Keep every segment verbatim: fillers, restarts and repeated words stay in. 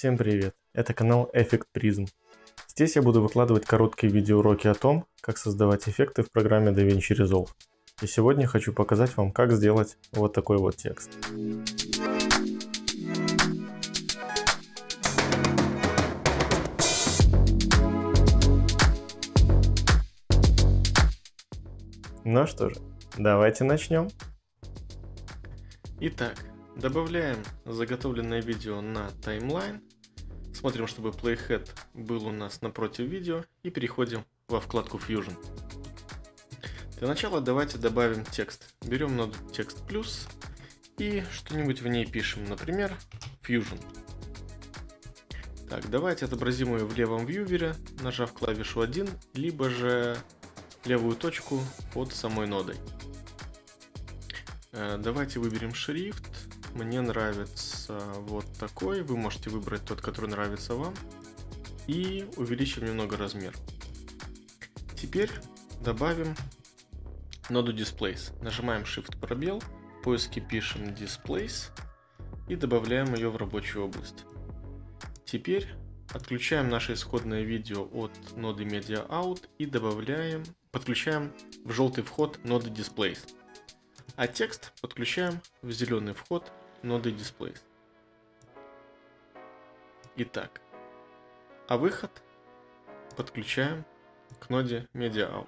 Всем привет! Это канал Effect Prism. Здесь я буду выкладывать короткие видеоуроки о том, как создавать эффекты в программе DaVinci Resolve. И сегодня хочу показать вам, как сделать вот такой вот текст. Ну что же, давайте начнем. Итак, добавляем заготовленное видео на таймлайн. Смотрим, чтобы Playhead был у нас напротив видео, и переходим во вкладку Fusion. Для начала давайте добавим текст. Берем ноду текст плюс и что-нибудь в ней пишем, например, Fusion. Так, давайте отобразим ее в левом вьювере, нажав клавишу один, либо же левую точку под самой нодой. Давайте выберем шрифт. Мне нравится вот такой. Вы можете выбрать тот, который нравится вам. И увеличим немного размер. Теперь добавим ноду Displays. Нажимаем Shift пробел, в поиске пишем Displays и добавляем ее в рабочую область. Теперь отключаем наше исходное видео от ноды Media Out и добавляем, подключаем в желтый вход ноды Displays. А текст подключаем в зеленый вход ноды Displays. Итак, а выход подключаем к ноде Media Out.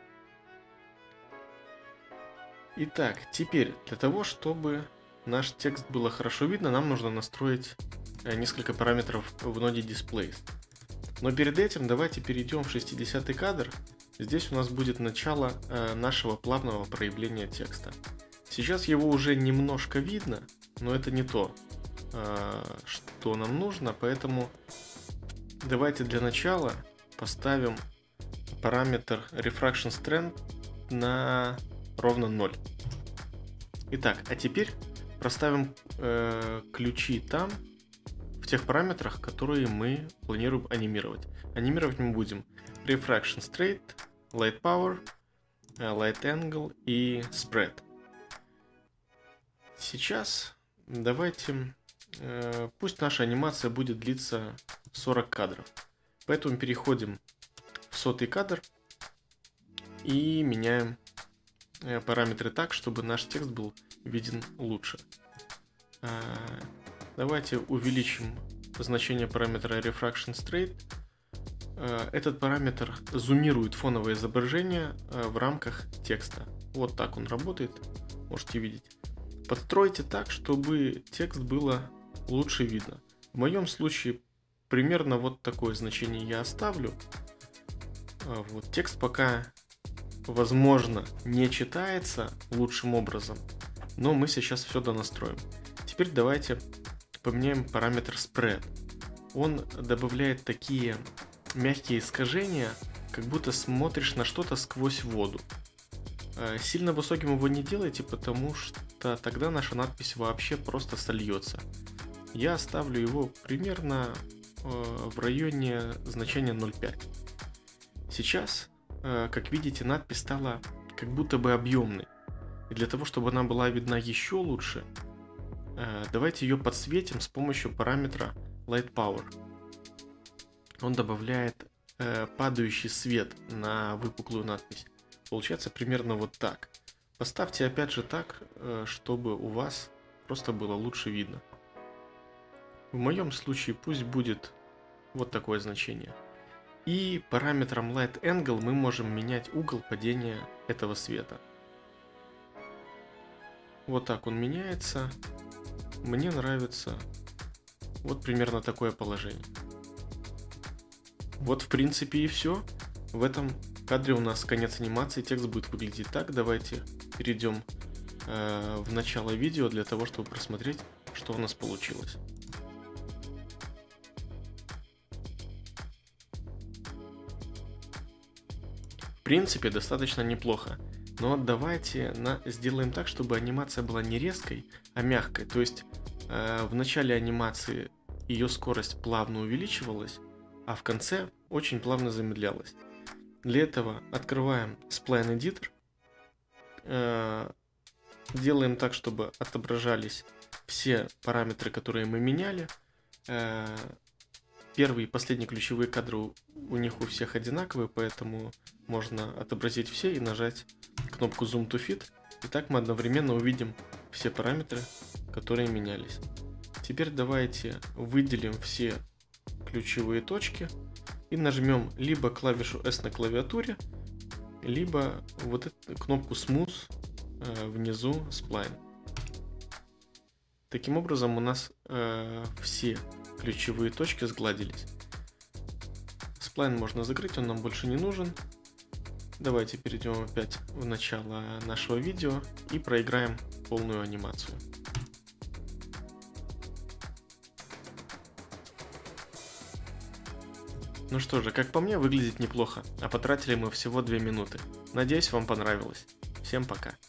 Итак, теперь для того, чтобы наш текст было хорошо видно, нам нужно настроить несколько параметров в ноде Displays. Но перед этим давайте перейдем в шестидесятый кадр. Здесь у нас будет начало нашего плавного проявления текста. Сейчас его уже немножко видно, но это не то, что нам нужно, поэтому давайте для начала поставим параметр Refraction Strength на ровно ноль. Итак, а теперь проставим э, ключи там, в тех параметрах, которые мы планируем анимировать. Анимировать мы будем Refraction Straight, Light Power, Light Angle и Spread. Сейчас давайте, э, пусть наша анимация будет длиться сорок кадров. Поэтому переходим в сотый кадр и меняем э, параметры так, чтобы наш текст был виден лучше. Э, давайте увеличим значение параметра Refraction Straight. Э, этот параметр зумирует фоновое изображение э, в рамках текста. Вот так он работает, можете видеть. Подстройте так, чтобы текст было лучше видно. В моем случае примерно вот такое значение я оставлю. Вот, текст пока, возможно, не читается лучшим образом, но мы сейчас все донастроим. Теперь давайте поменяем параметр Spread. Он добавляет такие мягкие искажения, как будто смотришь на что-то сквозь воду. Сильно высоким его не делайте, потому что тогда наша надпись вообще просто сольется. Я оставлю его примерно э, в районе значения ноль целых пять десятых. Сейчас, э, как видите, надпись стала как будто бы объемной. И для того, чтобы она была видна еще лучше, э, давайте ее подсветим с помощью параметра Light Power. Он добавляет э, падающий свет на выпуклую надпись. Получается примерно вот так. Поставьте опять же так, чтобы у вас просто было лучше видно. В моем случае пусть будет вот такое значение. И параметром Light Angle мы можем менять угол падения этого света. Вот так он меняется. Мне нравится вот примерно такое положение. Вот в принципе и все. В этом кадре у нас конец анимации, текст будет выглядеть так. Давайте перейдем э, в начало видео для того, чтобы просмотреть, что у нас получилось. В принципе, достаточно неплохо. Но давайте на, сделаем так, чтобы анимация была не резкой, а мягкой. То есть э, в начале анимации ее скорость плавно увеличивалась, а в конце очень плавно замедлялась. Для этого открываем Spline Editor, э, делаем так, чтобы отображались все параметры, которые мы меняли, э, Первые и последние ключевые кадры у, у них у всех одинаковые, поэтому можно отобразить все и нажать кнопку Zoom to Fit. И так мы одновременно увидим все параметры, которые менялись. Теперь давайте выделим все ключевые точки и нажмем либо клавишу S на клавиатуре, либо вот эту кнопку Smooth э, внизу Spline. Таким образом у нас э, все ключевые точки сгладились. Spline можно закрыть, он нам больше не нужен. Давайте перейдем опять в начало нашего видео и проиграем полную анимацию. Ну что же, как по мне, выглядит неплохо, а потратили мы всего две минуты. Надеюсь, вам понравилось. Всем пока.